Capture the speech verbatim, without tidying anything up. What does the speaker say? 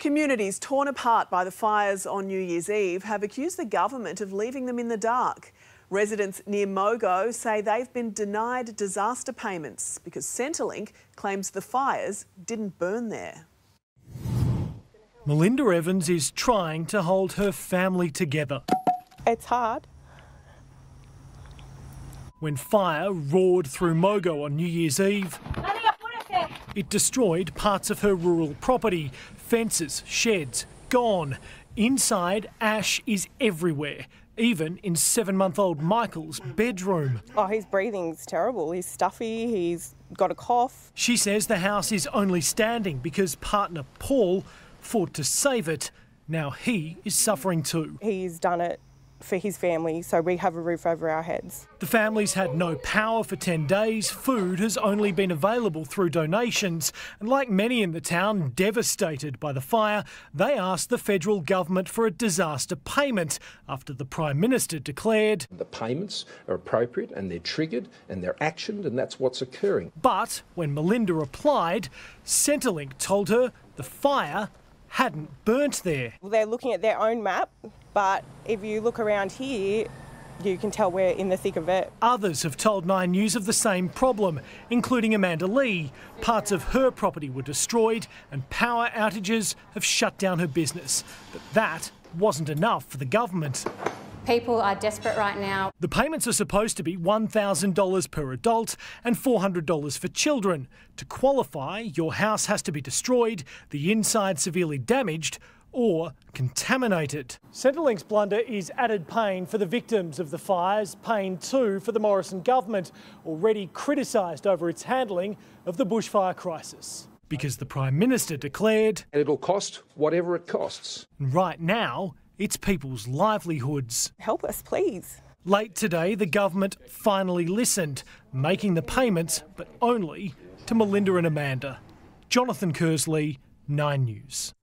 Communities torn apart by the fires on New Year's Eve have accused the government of leaving them in the dark. Residents near Mogo say they've been denied disaster payments because Centrelink claims the fires didn't burn there. Melinda Evans is trying to hold her family together. It's hard. When fire roared through Mogo on New Year's Eve, it destroyed parts of her rural property. Fences, sheds, gone. Inside, ash is everywhere, even in seven-month-old Michael's bedroom. Oh, his breathing's terrible. He's stuffy, he's got a cough. She says the house is only standing because partner Paul fought to save it. Now he is suffering too. He's done it for his family, so we have a roof over our heads. The family's had no power for ten days. Food has only been available through donations. And like many in the town devastated by the fire, they asked the federal government for a disaster payment after the Prime Minister declared the payments are appropriate and they're triggered and they're actioned, and that's what's occurring. But when Melinda applied, Centrelink told her the fire hadn't burnt there. Well, they're looking at their own map, but if you look around here, you can tell we're in the thick of it. Others have told Nine News of the same problem, including Amanda Lee. Parts of her property were destroyed and power outages have shut down her business. But that wasn't enough for the government. People are desperate right now. The payments are supposed to be one thousand dollars per adult and four hundred dollars for children. To qualify, your house has to be destroyed, the inside severely damaged or contaminated. Centrelink's blunder is added pain for the victims of the fires, pain too for the Morrison government, already criticised over its handling of the bushfire crisis. Because the Prime Minister declared It'll cost whatever it costs. Right now, it's people's livelihoods. Help us, please. Late today, the government finally listened, making the payments, but only to Melinda and Amanda. Jonathan Kersley, Nine News.